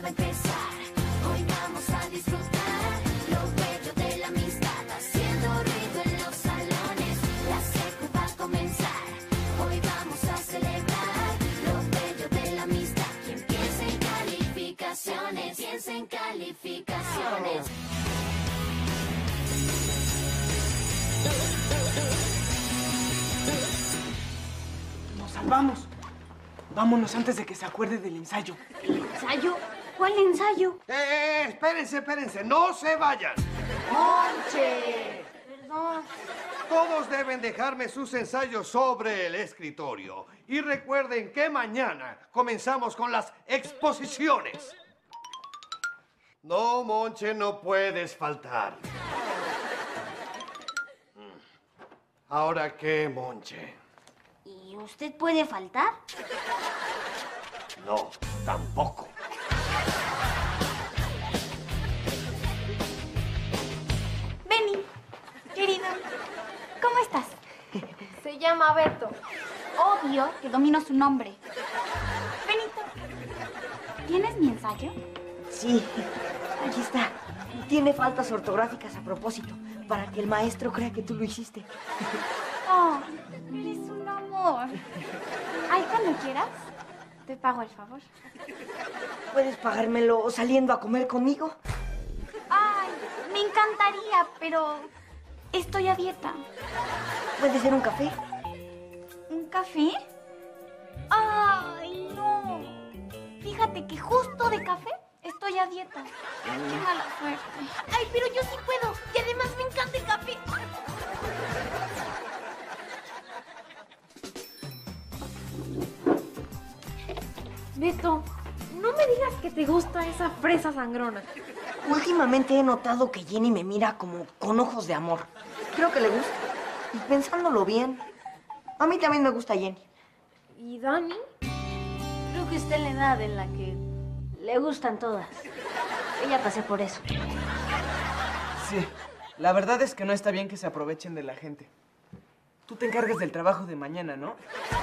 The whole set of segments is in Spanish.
va a empezar. Hoy vamos a disfrutar lo bello de la amistad, haciendo ruido en los salones. La secu va a comenzar. Hoy vamos a celebrar lo bello de la amistad. Quien piensa en calificaciones, piensa en calificaciones. ¡Nos salvamos! Vámonos antes de que se acuerde del ensayo. ¿El ensayo? ¿Cuál ensayo? Espérense, no se vayan. ¡Monche! Perdón. Todos deben dejarme sus ensayos sobre el escritorio. Y recuerden que mañana comenzamos con las exposiciones. No, Monche, no puedes faltar. ¿Ahora qué, Monche? ¿Y usted puede faltar? No, tampoco. Benny, querido, ¿cómo estás? Se llama Beto. Obvio que domino su nombre. Benito, ¿tienes mi ensayo? Sí, aquí está. Tiene faltas ortográficas a propósito, para que el maestro crea que tú lo hiciste. Oh, eres un amor. Ay, cuando quieras, te pago el favor. ¿Puedes pagármelo saliendo a comer conmigo? Ay, me encantaría, pero estoy a dieta. ¿Puede ser un café? ¿Un café? Ay, no. Fíjate que justo de café estoy a dieta. Qué mala suerte. Ay, pero yo sí puedo. Y además me encanta el café. Beto, no me digas que te gusta esa fresa sangrona. Últimamente he notado que Jenny me mira como con ojos de amor. Creo que le gusta. Y pensándolo bien, a mí también me gusta Jenny. ¿Y Dani? Creo que está en la edad en la que le gustan todas. Yo ya pasé por eso. Sí, la verdad es que no está bien que se aprovechen de la gente. Tú te encargas del trabajo de mañana, ¿no?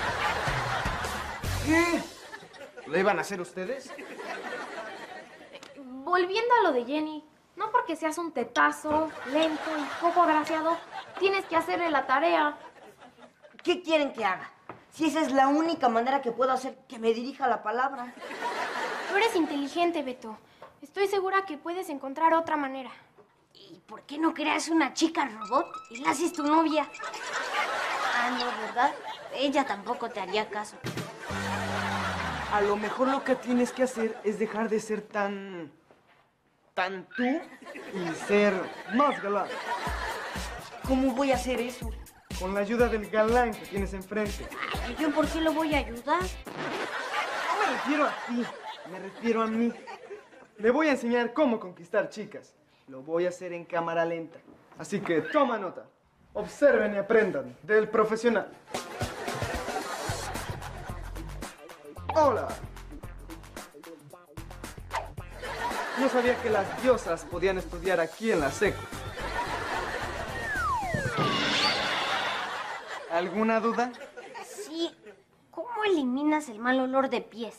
¿Qué? ¿Lo iban a hacer ustedes? Volviendo a lo de Jenny, no porque seas un tetazo, lento y poco agraciado, tienes que hacerle la tarea. ¿Qué quieren que haga? Si esa es la única manera que puedo hacer que me dirija la palabra. Tú eres inteligente, Beto. Estoy segura que puedes encontrar otra manera. ¿Y por qué no creas una chica robot y la haces tu novia? Ah, no, ¿verdad? Ella tampoco te haría caso. A lo mejor lo que tienes que hacer es dejar de ser tan tú y ser más galán. ¿Cómo voy a hacer eso? Con la ayuda del galán que tienes enfrente. Ay, ¿yo por qué lo voy a ayudar? No me refiero a ti, me refiero a mí. Le voy a enseñar cómo conquistar chicas. Lo voy a hacer en cámara lenta. Así que toma nota. Observen y aprendan del profesional. Hola. No sabía que las diosas podían estudiar aquí en la secu. ¿Alguna duda? Sí. ¿Cómo eliminas el mal olor de pies?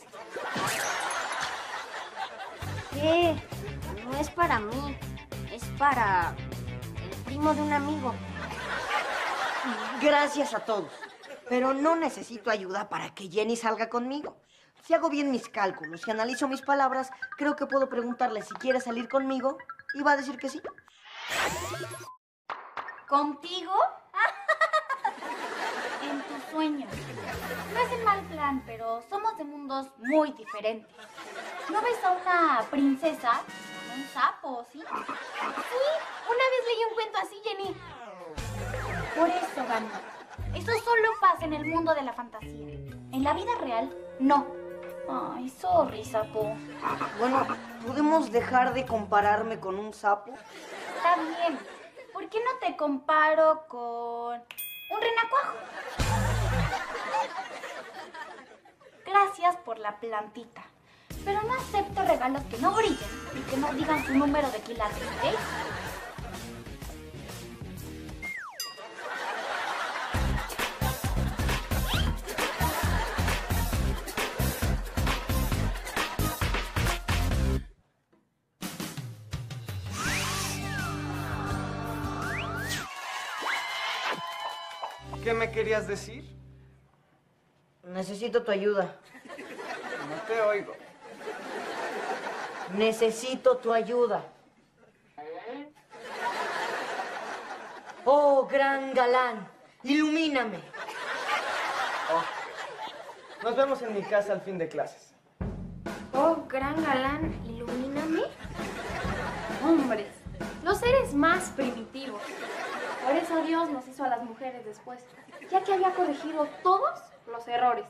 ¿Qué? No es para mí. Es para el primo de un amigo. Gracias a todos. Pero no necesito ayuda para que Jenny salga conmigo. Si hago bien mis cálculos y analizo mis palabras, creo que puedo preguntarle si quiere salir conmigo y va a decir que sí. ¿Contigo? En tus sueños. No es el mal plan, pero somos de mundos muy diferentes. ¿No ves a una princesa con un sapo, sí? Sí, una vez leí un cuento así, Jenny. Por eso, Dani. Eso solo pasa en el mundo de la fantasía. En la vida real, no. Ay, sorry, sapo. Bueno, ¿podemos dejar de compararme con un sapo? Está bien. ¿Por qué no te comparo con un renacuajo? Gracias por la plantita. Pero no acepto regalos que no brillen y que no digan su número de quilates, ¿ok? ¿Qué me querías decir? Necesito tu ayuda. No te oigo. Necesito tu ayuda. Oh, gran galán, ilumíname. Nos vemos en mi casa al fin de clases. Oh, gran galán, ilumíname. Hombres, los seres más primitivos. Por eso Dios nos hizo a las mujeres después, ya que había corregido todos los errores.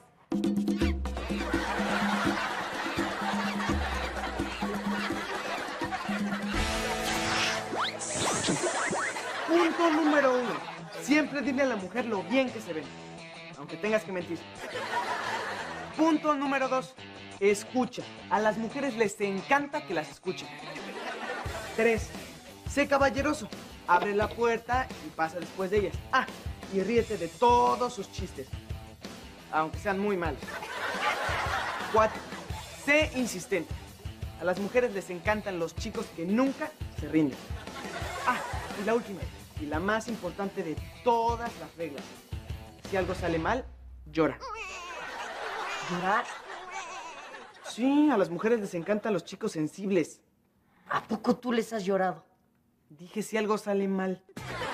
Punto número 1. Siempre dile a la mujer lo bien que se ven, aunque tengas que mentir. Punto número 2. Escucha. A las mujeres les encanta que las escuchen. 3. Sé caballeroso. Abre la puerta y pasa después de ellas. Ah, y ríete de todos sus chistes, aunque sean muy malos. 4. Sé insistente. A las mujeres les encantan los chicos que nunca se rinden. Ah, y la última, y la más importante de todas las reglas. Si algo sale mal, llora. ¿Llorar? Sí, a las mujeres les encantan los chicos sensibles. ¿A poco tú les has llorado? Dije si algo sale mal.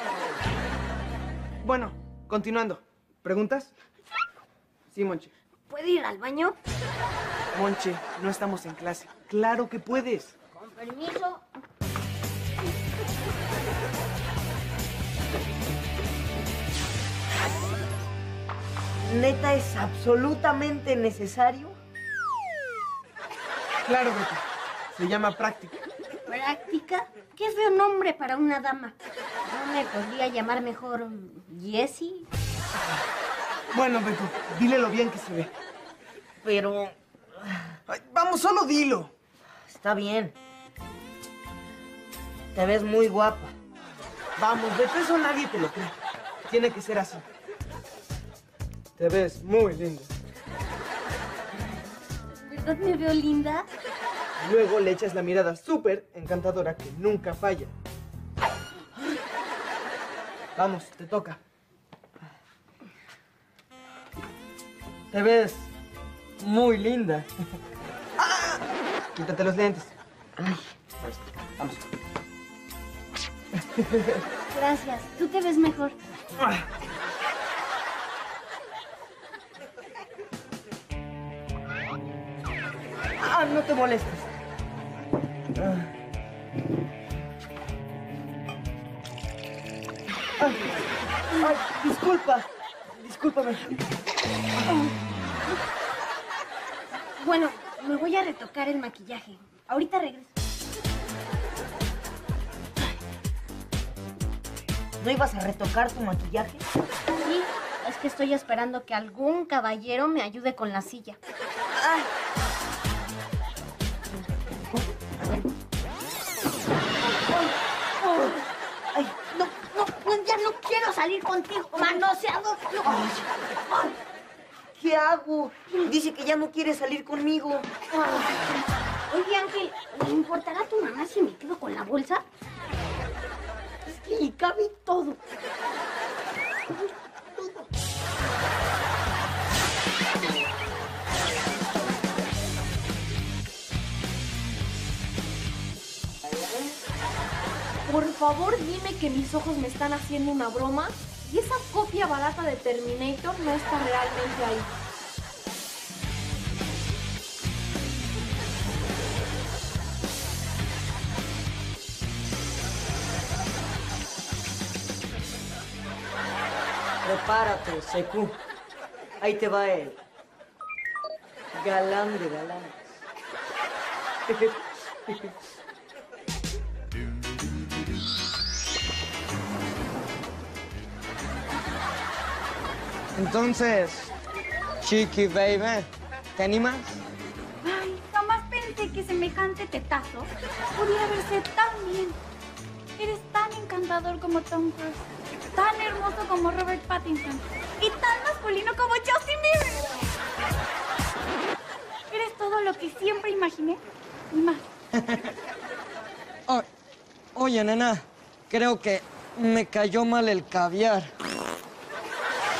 Bueno, continuando. ¿Preguntas? Sí, Monche. ¿Puedo ir al baño? Monche, no estamos en clase. ¡Claro que puedes! Con permiso. ¿Neta es absolutamente necesario? Claro, Beto. Se llama práctica. ¿Práctica? Qué feo nombre para una dama. ¿No me podría llamar mejor Jessie? Bueno, Beto, dile lo bien que se ve. Pero... Ay, vamos, solo dilo. está bien. Te ves muy guapa. Vamos, Beto, eso nadie te lo cree. Tiene que ser así. Te ves muy linda. ¿Verdad me veo linda? Luego le echas la mirada súper encantadora que nunca falla. Vamos, te toca. Te ves muy linda. ¡Ah! Quítate los lentes. Vamos. Gracias. Tú te ves mejor. Ah, no te molestes. Ay, disculpa. Discúlpame. Bueno, me voy a retocar el maquillaje. Ahorita regreso. ¿No ibas a retocar tu maquillaje? Sí, es que estoy esperando que algún caballero me ayude con la silla. Ay. Ay, no, ya no quiero salir contigo, manoseado. Ay, ¿qué hago? Dice que ya no quiere salir conmigo. Oye, Ángel, ¿le importará a tu mamá si me quedo con la bolsa? Es que le cabe todo. Por favor, dime que mis ojos me están haciendo una broma y esa copia barata de Terminator no está realmente ahí. Prepárate, Secu. Ahí te va el galán de galanes. Entonces, Chiqui Baby, ¿te animas? Ay, jamás pensé que semejante tetazo pudiera verse tan bien. Eres tan encantador como Tom Cruise, tan hermoso como Robert Pattinson y tan masculino como Justin Bieber. Eres todo lo que siempre imaginé y más. Oye, nena, creo que me cayó mal el caviar.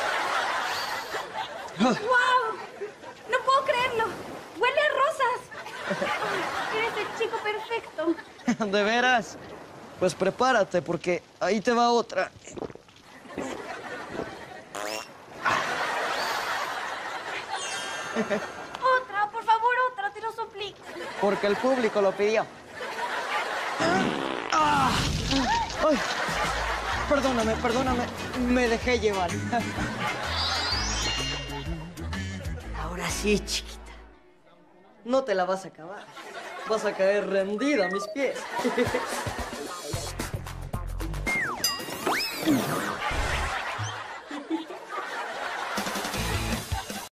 ¡Wow! No puedo creerlo. Huele a rosas. Eres el chico perfecto. ¿De veras? Pues prepárate, porque ahí te va otra. Otra, por favor, otra, te lo suplico. Porque el público lo pidió. ¡Ah! ¡Ay! Perdóname, perdóname. Me dejé llevar. Ahora sí, chiquita. No te la vas a acabar. Vas a caer rendida a mis pies.